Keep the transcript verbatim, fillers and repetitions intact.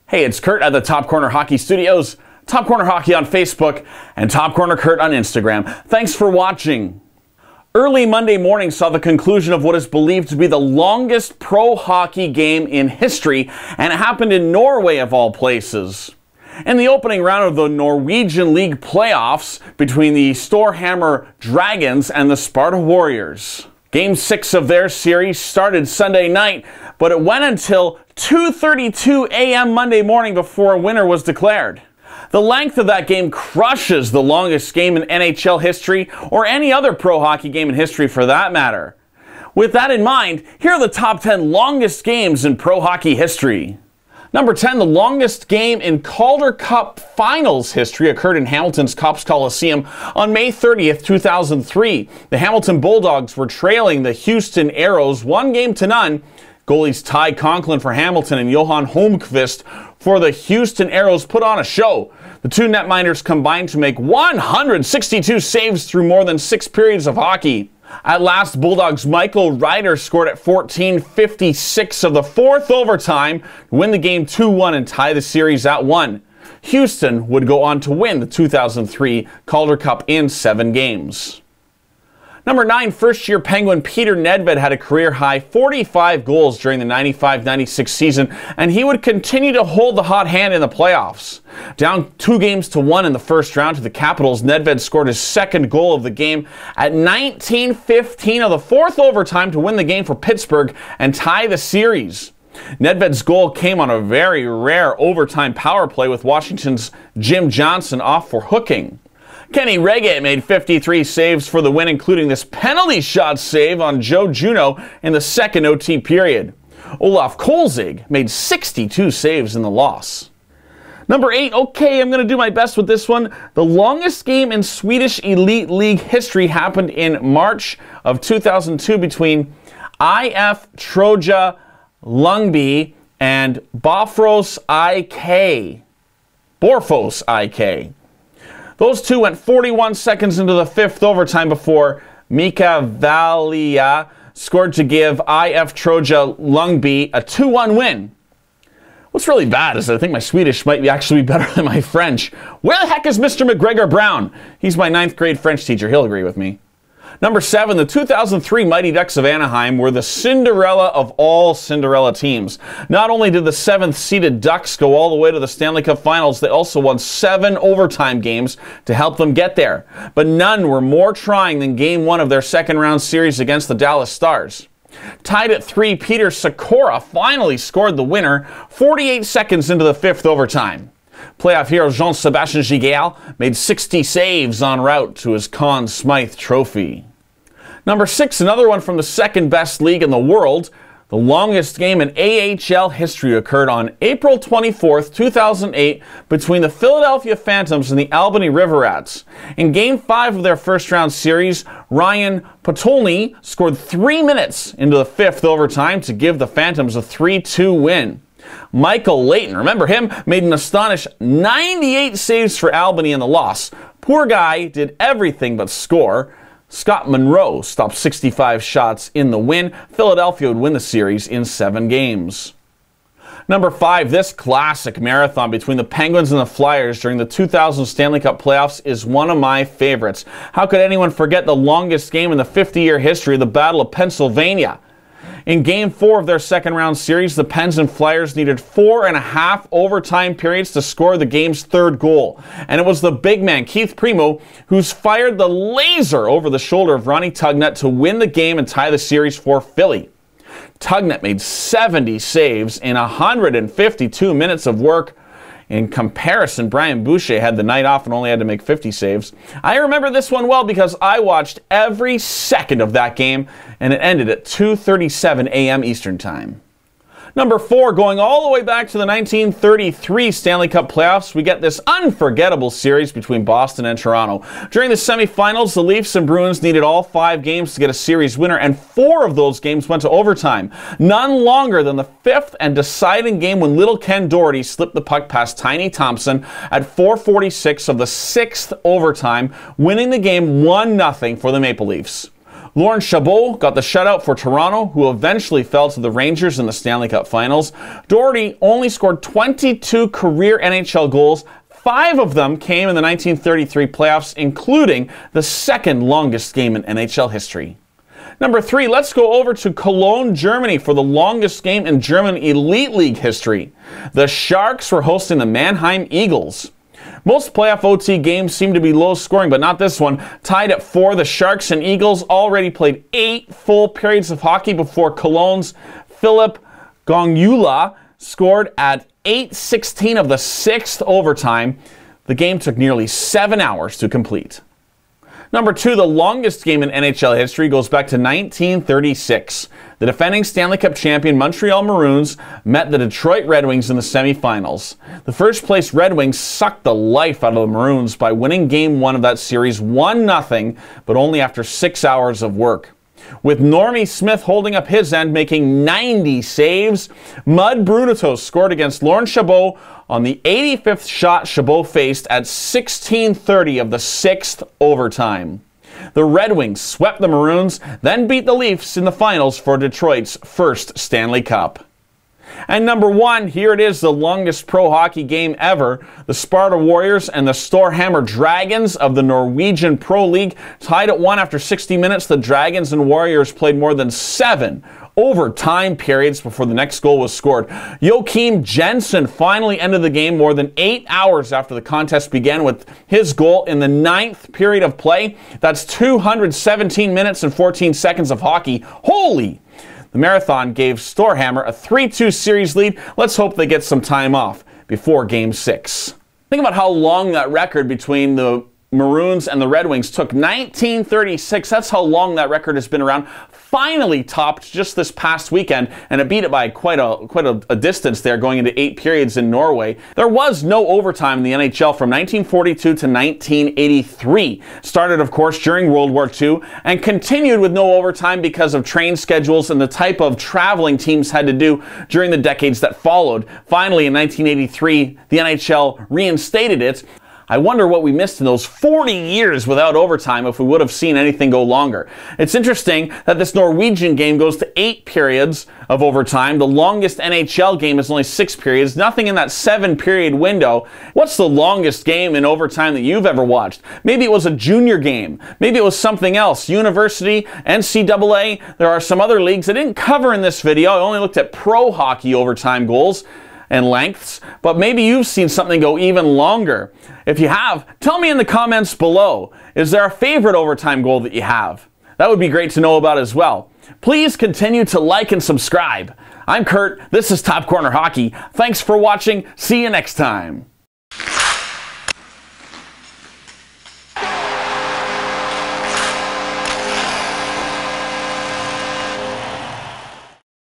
Hey, it's Kurt at the Top Corner Hockey Studios, Top Corner Hockey on Facebook, and Top Corner Kurt on Instagram. Thanks for watching. Early Monday morning saw the conclusion of what is believed to be the longest pro hockey game in history, and it happened in Norway of all places. In the opening round of the Norwegian League playoffs between the Storhamar Dragons and the Sparta Warriors. Game six of their series started Sunday night, but it went until two thirty-two a m Monday morning before a winner was declared. The length of that game crushes the longest game in N H L history, or any other pro hockey game in history for that matter. With that in mind, here are the top ten longest games in pro hockey history. Number ten, the longest game in Calder Cup Finals history occurred in Hamilton's Copps Coliseum on May thirtieth, two thousand three. The Hamilton Bulldogs were trailing the Houston Aeros one game to none. Goalies Ty Conklin for Hamilton and Johan Holmqvist for the Houston Aeros put on a show. The two netminders combined to make one hundred sixty-two saves through more than six periods of hockey. At last, Bulldogs' Michael Ryder scored at fourteen fifty-six of the fourth overtime to win the game two one and tie the series at one. Houston would go on to win the two thousand three Calder Cup in seven games. Number nine, first-year Penguin Peter Nedved had a career-high forty-five goals during the ninety-five ninety-six season, and he would continue to hold the hot hand in the playoffs. Down two games to one in the first round to the Capitals, Nedved scored his second goal of the game at nineteen fifteen of the fourth overtime to win the game for Pittsburgh and tie the series. Nedved's goal came on a very rare overtime power play with Washington's Jim Johnson off for hooking. Kenny Regget made fifty-three saves for the win, including this penalty shot save on Joe Juneau in the second O T period. Olaf Kolzig made sixty-two saves in the loss. Number eight, okay, I'm going to do my best with this one. The longest game in Swedish Elite League history happened in March of two thousand two between I F Troja Ljungby and Bofors I K. Borfos I K. Those two went forty-one seconds into the fifth overtime before Mika Valia scored to give I F Troja Ljungby a two one win. What's really bad is that I think my Swedish might be actually be better than my French. Where the heck is Mister McGregor Brown? He's my ninth grade French teacher. He'll agree with me. Number seven, the two thousand three Mighty Ducks of Anaheim were the Cinderella of all Cinderella teams. Not only did the seventh seeded Ducks go all the way to the Stanley Cup Finals, they also won seven overtime games to help them get there. But none were more trying than game one of their second round series against the Dallas Stars. Tied at three, Peter Sikora finally scored the winner forty-eight seconds into the fifth overtime. Playoff hero Jean-Sébastien Giguère made sixty saves en route to his Conn Smythe trophy. Number six, another one from the second best league in the world. The longest game in A H L history occurred on April twenty-fourth, two thousand eight between the Philadelphia Phantoms and the Albany River Rats. In Game five of their first round series, Ryan Potulny scored three minutes into the fifth overtime to give the Phantoms a three two win. Michael Layton, remember him, made an astonishing ninety-eight saves for Albany in the loss. Poor guy did everything but score. Scott Monroe stopped sixty-five shots in the win. Philadelphia would win the series in seven games. Number five, this classic marathon between the Penguins and the Flyers during the two thousand Stanley Cup playoffs is one of my favorites. How could anyone forget the longest game in the fifty-year history of the Battle of Pennsylvania? In Game four of their second round series, the Pens and Flyers needed four and a half overtime periods to score the game's third goal. And it was the big man, Keith Primeau, who's fired the laser over the shoulder of Ronnie Tugnutt to win the game and tie the series for Philly. Tugnutt made seventy saves in one hundred fifty-two minutes of work. In comparison, Brian Boucher had the night off and only had to make fifty saves. I remember this one well because I watched every second of that game, and it ended at two thirty-seven a m Eastern Time. Number four, going all the way back to the nineteen thirty-three Stanley Cup playoffs, we get this unforgettable series between Boston and Toronto. During the semifinals, the Leafs and Bruins needed all five games to get a series winner, and four of those games went to overtime. None longer than the fifth and deciding game when little Ken Doherty slipped the puck past Tiny Thompson at four forty-six of the sixth overtime, winning the game one nothing for the Maple Leafs. Laurent Chabot got the shutout for Toronto, who eventually fell to the Rangers in the Stanley Cup Finals. Doherty only scored twenty-two career N H L goals. Five of them came in the nineteen thirty-three playoffs, including the second longest game in N H L history. Number three, let's go over to Cologne, Germany for the longest game in German Elite League history. The Sharks were hosting the Mannheim Eagles. Most playoff O T games seem to be low scoring, but not this one. Tied at four, the Sharks and Eagles already played eight full periods of hockey before Cologne's Philipp Gongula scored at eight sixteen of the sixth overtime. The game took nearly seven hours to complete. Number two, the longest game in N H L history goes back to nineteen thirty-six. The defending Stanley Cup champion Montreal Maroons met the Detroit Red Wings in the semifinals. The first place Red Wings sucked the life out of the Maroons by winning game one of that series one nothing, but only after six hours of work. With Normie Smith holding up his end, making ninety saves, Mud Brunatos scored against Laurent Chabot on the eighty-fifth shot Chabot faced at sixteen thirty of the sixth overtime. The Red Wings swept the Maroons, then beat the Leafs in the finals for Detroit's first Stanley Cup. And number one, here it is, the longest pro hockey game ever. The Sparta Warriors and the Storhamar Dragons of the Norwegian Pro League tied at one after sixty minutes. The Dragons and Warriors played more than seven overtime periods before the next goal was scored. Joachim Jensen finally ended the game more than eight hours after the contest began with his goal in the ninth period of play. That's two hundred seventeen minutes and fourteen seconds of hockey. Holy! The Marathon gave Storhamar a three two series lead. Let's hope they get some time off before Game six. Think about how long that record between the Maroons and the Red Wings took. nineteen thirty-six, that's how long that record has been around. Finally topped just this past weekend, and it beat it by quite a quite a, a distance there, going into eight periods in Norway. There was no overtime in the N H L from nineteen forty-two to nineteen eighty-three. Started, of course, during World War Two, and continued with no overtime because of train schedules and the type of traveling teams had to do during the decades that followed. Finally, in nineteen eighty-three, the N H L reinstated it. I wonder what we missed in those forty years without overtime if we would have seen anything go longer. It's interesting that this Norwegian game goes to eight periods of overtime. The longest N H L game is only six periods. Nothing in that seven period window. What's the longest game in overtime that you've ever watched? Maybe it was a junior game. Maybe it was something else. University, N C double A. There are some other leagues I didn't cover in this video. I only looked at pro hockey overtime goals and lengths, but maybe you've seen something go even longer. If you have, tell me in the comments below. Is there a favorite overtime goal that you have? That would be great to know about as well. Please continue to like and subscribe. I'm Kurt. This is Top Corner Hockey. Thanks for watching. See you next time.